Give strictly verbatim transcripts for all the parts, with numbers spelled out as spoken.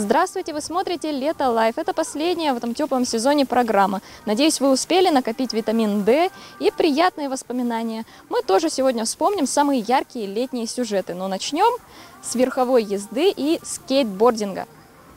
Здравствуйте, вы смотрите «Лето Лайф». Это последняя в этом теплом сезоне программа. Надеюсь, вы успели накопить витамин дэ и приятные воспоминания. Мы тоже сегодня вспомним самые яркие летние сюжеты. Но начнем с верховой езды и скейтбординга.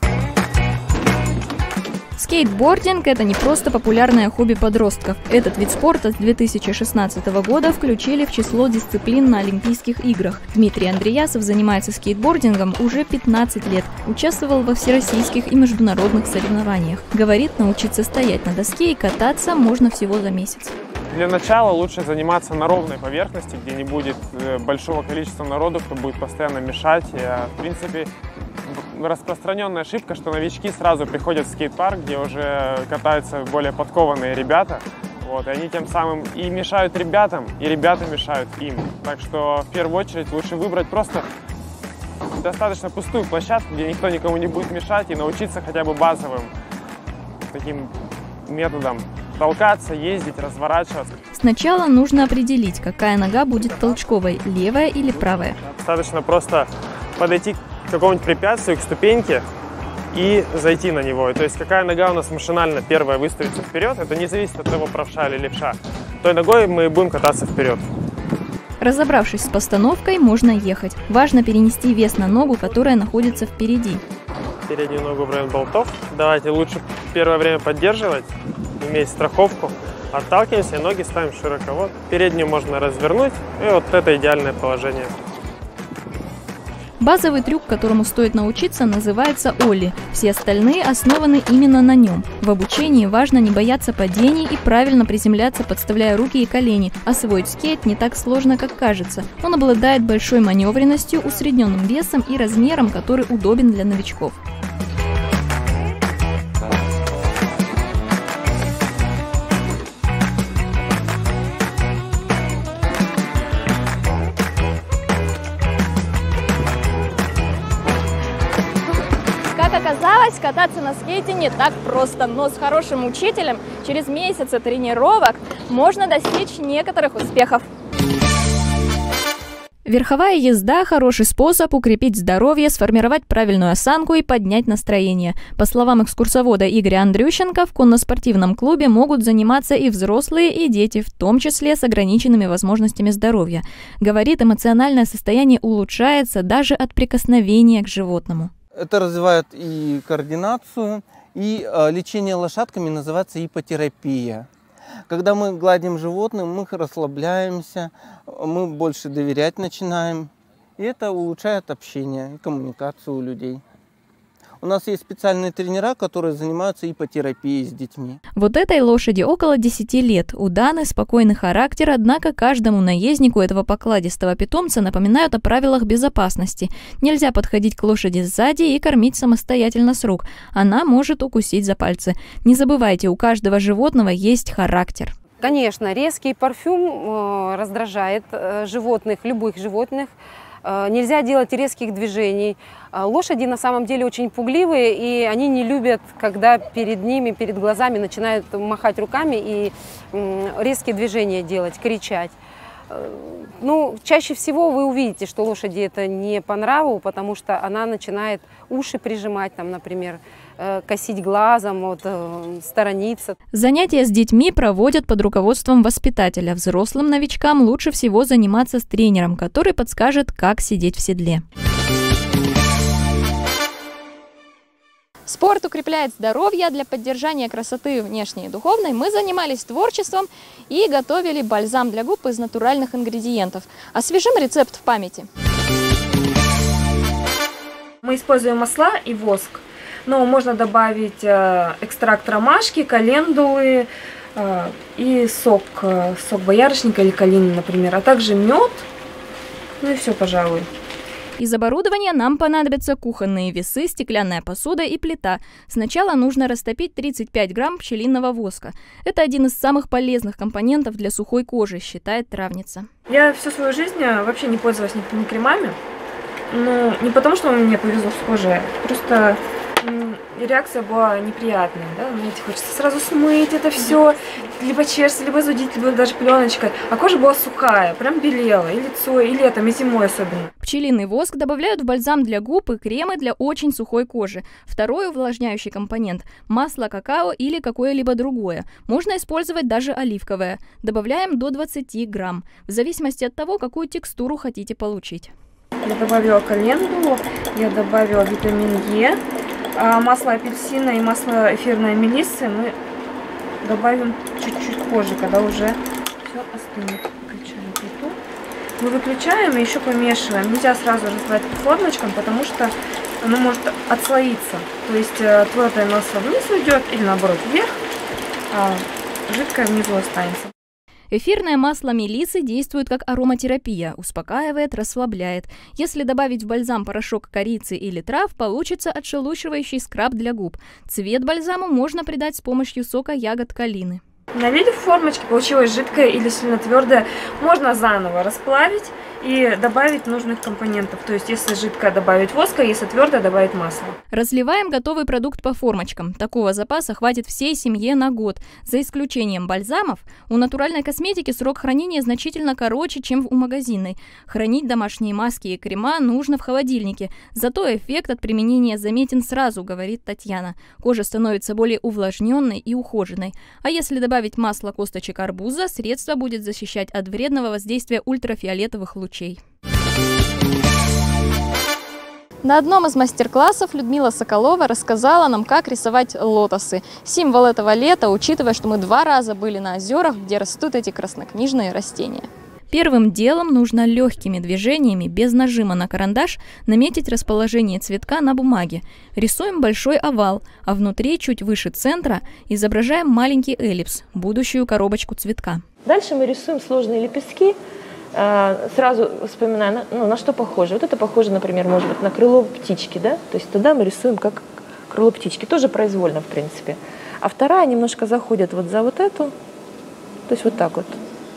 Скейтбординг – это не просто популярное хобби подростков. Этот вид спорта с две тысячи шестнадцатого года включили в число дисциплин на Олимпийских играх. Дмитрий Андреясов занимается скейтбордингом уже пятнадцать лет. Участвовал во всероссийских и международных соревнованиях. Говорит, научиться стоять на доске и кататься можно всего за месяц. Для начала лучше заниматься на ровной поверхности, где не будет большого количества народу, кто будет постоянно мешать. В принципе, распространенная ошибка, что новички сразу приходят в скейт-парк, где уже катаются более подкованные ребята. Вот, и они тем самым и мешают ребятам, и ребята мешают им. Так что в первую очередь лучше выбрать просто достаточно пустую площадку, где никто никому не будет мешать, и научиться хотя бы базовым таким методом толкаться, ездить, разворачиваться. Сначала нужно определить, какая нога будет толчковой, левая или правая. Достаточно просто подойти к какому-нибудь препятствию, к ступеньке и зайти на него. То есть какая нога у нас машинально первая выставится вперед, это не зависит от того, правша или левша. Той ногой мы будем кататься вперед. Разобравшись с постановкой, можно ехать. Важно перенести вес на ногу, которая находится впереди. Переднюю ногу в район болтов. Давайте лучше первое время поддерживать, иметь страховку. Отталкиваемся и ноги ставим широко. Вот. Переднюю можно развернуть, и вот это идеальное положение. Базовый трюк, которому стоит научиться, называется олли. Все остальные основаны именно на нем. В обучении важно не бояться падений и правильно приземляться, подставляя руки и колени. Освоить скейт не так сложно, как кажется. Он обладает большой маневренностью, усредненным весом и размером, который удобен для новичков. Как оказалось, кататься на скейте не так просто, но с хорошим учителем через месяцы тренировок можно достичь некоторых успехов. Верховая езда – хороший способ укрепить здоровье, сформировать правильную осанку и поднять настроение. По словам экскурсовода Игоря Андрющенко, в конно-спортивном клубе могут заниматься и взрослые, и дети, в том числе с ограниченными возможностями здоровья. Говорит, эмоциональное состояние улучшается даже от прикосновения к животному. Это развивает и координацию, и э, лечение лошадками называется ипотерапия. Когда мы гладим животных, мы расслабляемся, мы больше доверять начинаем. И это улучшает общение и коммуникацию у людей. У нас есть специальные тренера, которые занимаются ипотерапией с детьми. Вот этой лошади около десяти лет. У Даны спокойный характер, однако каждому наезднику этого покладистого питомца напоминают о правилах безопасности. Нельзя подходить к лошади сзади и кормить самостоятельно с рук. Она может укусить за пальцы. Не забывайте, у каждого животного есть характер. Конечно, резкий парфюм раздражает животных, любых животных. Нельзя делать резких движений. Лошади на самом деле очень пугливые, и они не любят, когда перед ними, перед глазами начинают махать руками и резкие движения делать, кричать. Ну, чаще всего вы увидите, что лошади это не по нраву, потому что она начинает уши прижимать, там, например, косить глазом, вот, сторониться. Занятия с детьми проводят под руководством воспитателя. Взрослым новичкам лучше всего заниматься с тренером, который подскажет, как сидеть в седле. Спорт укрепляет здоровье, а для поддержания красоты внешней и духовной мы занимались творчеством и готовили бальзам для губ из натуральных ингредиентов. Освежим рецепт в памяти. Мы используем масла и воск, но можно добавить экстракт ромашки, календулы и сок, сок боярышника или калины, например, а также мед, ну и все, пожалуй. Из оборудования нам понадобятся кухонные весы, стеклянная посуда и плита. Сначала нужно растопить тридцать пять грамм пчелиного воска. Это один из самых полезных компонентов для сухой кожи, считает травница. Я всю свою жизнь вообще не пользовалась никакими кремами. Ну, не потому, что мне повезло с кожей, просто реакция была неприятная, да, знаете, хочется сразу смыть это все, либо чешется, либо зудить, либо даже пленочкой, а кожа была сухая, прям белела, и лицо, и летом, и зимой особенно. Пчелиный воск добавляют в бальзам для губ и кремы для очень сухой кожи. Второй увлажняющий компонент – масло какао или какое-либо другое. Можно использовать даже оливковое. Добавляем до двадцати грамм, в зависимости от того, какую текстуру хотите получить. Я добавила календулу, я добавила витамин Е, масло апельсина и масло эфирной мелиссы мы добавим чуть-чуть позже, когда уже все остынет. Выключаем плиту. Мы выключаем и еще помешиваем. Нельзя сразу разливать по формочкам, потому что оно может отслоиться. То есть твердое масло вниз уйдет или наоборот вверх, а жидкое внизу останется. Эфирное масло мелиссы действует как ароматерапия, успокаивает, расслабляет. Если добавить в бальзам порошок корицы или трав, получится отшелушивающий скраб для губ. Цвет бальзаму можно придать с помощью сока ягод калины. Налили в формочки, получилось жидкое или сильно твердое, можно заново расплавить и добавить нужных компонентов. То есть, если жидкое, добавить воска, если твердое, добавить масло. Разливаем готовый продукт по формочкам. Такого запаса хватит всей семье на год. За исключением бальзамов, у натуральной косметики срок хранения значительно короче, чем у магазинной. Хранить домашние маски и крема нужно в холодильнике. Зато эффект от применения заметен сразу, говорит Татьяна. Кожа становится более увлажненной и ухоженной. А если добавить масло косточек арбуза, средство будет защищать от вредного воздействия ультрафиолетовых лучей. На одном из мастер-классов Людмила Соколова рассказала нам, как рисовать лотосы. Символ этого лета, учитывая, что мы два раза были на озерах, где растут эти краснокнижные растения. Первым делом нужно легкими движениями, без нажима на карандаш, наметить расположение цветка на бумаге. Рисуем большой овал, а внутри, чуть выше центра, изображаем маленький эллипс, будущую коробочку цветка. Дальше мы рисуем сложные лепестки. Сразу вспоминаю, ну, на что похоже. Вот это похоже, например, может быть, на крыло птички, да? То есть туда мы рисуем как крыло птички, тоже произвольно, в принципе. А вторая немножко заходит вот за вот эту, то есть вот так вот.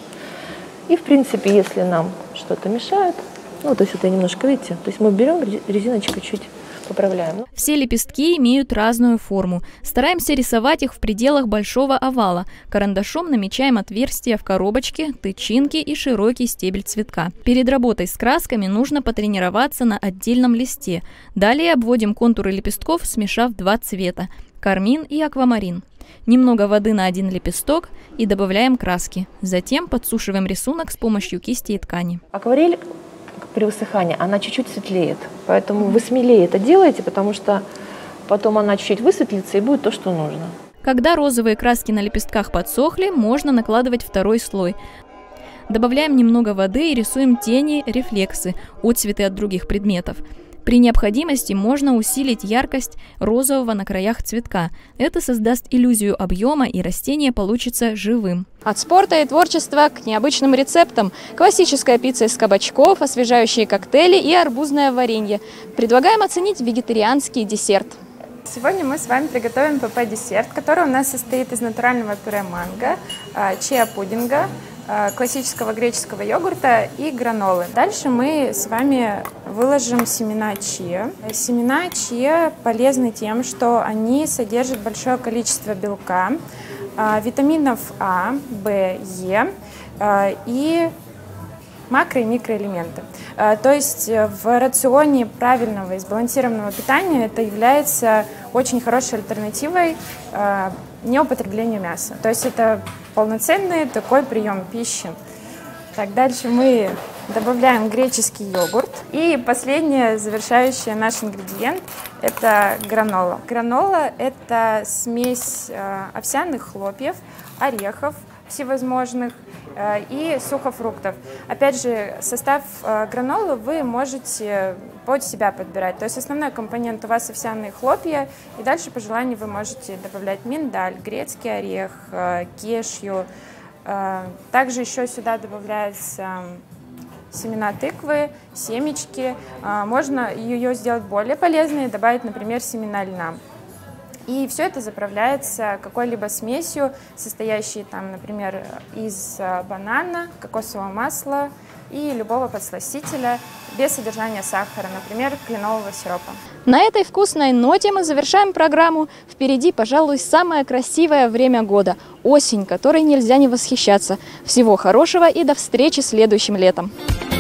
И, в принципе, если нам что-то мешает, ну, то есть это немножко, видите, то есть мы берем резиночкой чуть поправляем. Все лепестки имеют разную форму. Стараемся рисовать их в пределах большого овала. Карандашом намечаем отверстия в коробочке, тычинки и широкий стебель цветка. Перед работой с красками нужно потренироваться на отдельном листе. Далее обводим контуры лепестков, смешав два цвета – кармин и аквамарин. Немного воды на один лепесток и добавляем краски. Затем подсушиваем рисунок с помощью кисти и ткани. Акварель при высыхании, она чуть-чуть светлеет. Поэтому вы смелее это делаете, потому что потом она чуть-чуть высветлится и будет то, что нужно. Когда розовые краски на лепестках подсохли, можно накладывать второй слой. Добавляем немного воды и рисуем тени, рефлексы, отцветы от других предметов. При необходимости можно усилить яркость розового на краях цветка. Это создаст иллюзию объема, и растение получится живым. От спорта и творчества к необычным рецептам. Классическая пицца из кабачков, освежающие коктейли и арбузное варенье. Предлагаем оценить вегетарианский десерт. Сегодня мы с вами приготовим ПП-десерт, который у нас состоит из натурального пюре манго, чиа-пудинга, классического греческого йогурта и гранолы. Дальше мы с вами выложим семена чиа. Семена чиа полезны тем, что они содержат большое количество белка, витаминов А, В, Е и макро- и микроэлементы. То есть в рационе правильного и сбалансированного питания это является очень хорошей альтернативой неупотреблению мяса. То есть это полноценный такой прием пищи. Так, дальше мы добавляем греческий йогурт. И последний, завершающий наш ингредиент, это гранола. Гранола – это смесь овсяных хлопьев, орехов всевозможных и сухофруктов. Опять же, состав гранолы вы можете под себя подбирать. То есть основной компонент у вас овсяные хлопья, и дальше по желанию вы можете добавлять миндаль, грецкий орех, кешью. Также еще сюда добавляются семена тыквы, семечки. Можно ее сделать более полезной и добавить, например, семена льна. И все это заправляется какой-либо смесью, состоящей, там, например, из банана, кокосового масла и любого подсластителя без содержания сахара, например, кленового сиропа. На этой вкусной ноте мы завершаем программу. Впереди, пожалуй, самое красивое время года – осень, которой нельзя не восхищаться. Всего хорошего и до встречи следующим летом!